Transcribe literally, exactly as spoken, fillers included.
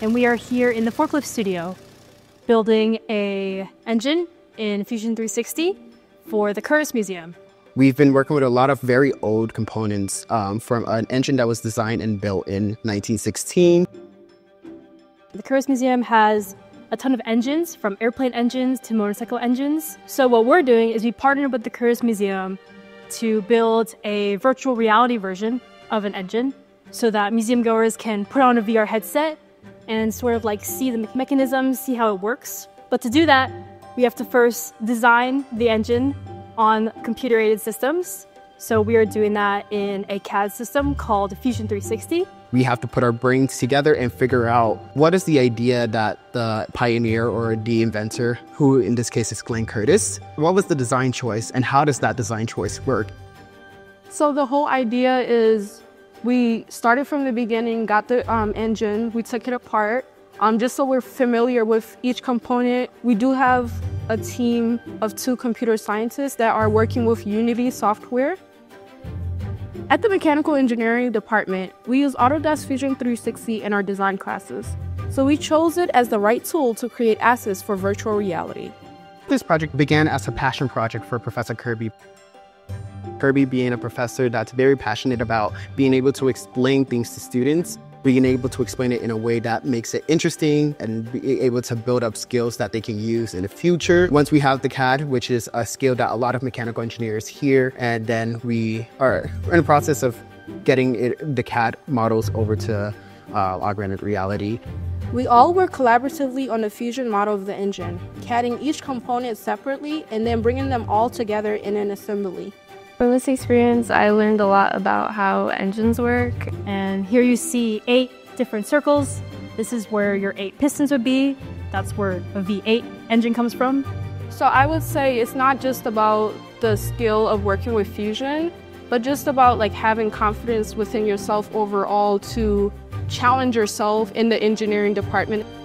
and we are here in the forklift studio building a engine in Fusion three sixty for the Curtis Museum. We've been working with a lot of very old components um, from an engine that was designed and built in nineteen sixteen. The Curtis Museum has a ton of engines, from airplane engines to motorcycle engines. So what we're doing is we partnered with the Curtis Museum to build a virtual reality version of an engine so that museum goers can put on a V R headset and sort of like see the mechanisms, see how it works. But to do that, we have to first design the engine on computer-aided systems. So we are doing that in a C A D system called Fusion three sixty. We have to put our brains together and figure out what is the idea that the pioneer or the inventor, who in this case is Glenn Curtis, what was the design choice and how does that design choice work? So the whole idea is we started from the beginning, got the um, engine, we took it apart, um, just so we're familiar with each component. We do have a team of two computer scientists that are working with Unity software. At the mechanical engineering department, we use Autodesk Fusion three sixty in our design classes. So we chose it as the right tool to create assets for virtual reality. This project began as a passion project for Professor Kirby. Kirby being a professor that's very passionate about being able to explain things to students, being able to explain it in a way that makes it interesting and be able to build up skills that they can use in the future. Once we have the C A D, which is a skill that a lot of mechanical engineers hear, and then we are in the process of getting it, the C A D models over to uh, augmented reality. We all work collaboratively on the fusion model of the engine, CADing each component separately and then bringing them all together in an assembly. From this experience, I learned a lot about how engines work. And here you see eight different circles. This is where your eight pistons would be. That's where a V eight engine comes from. So I would say it's not just about the skill of working with fusion, but just about like having confidence within yourself overall to challenge yourself in the engineering department.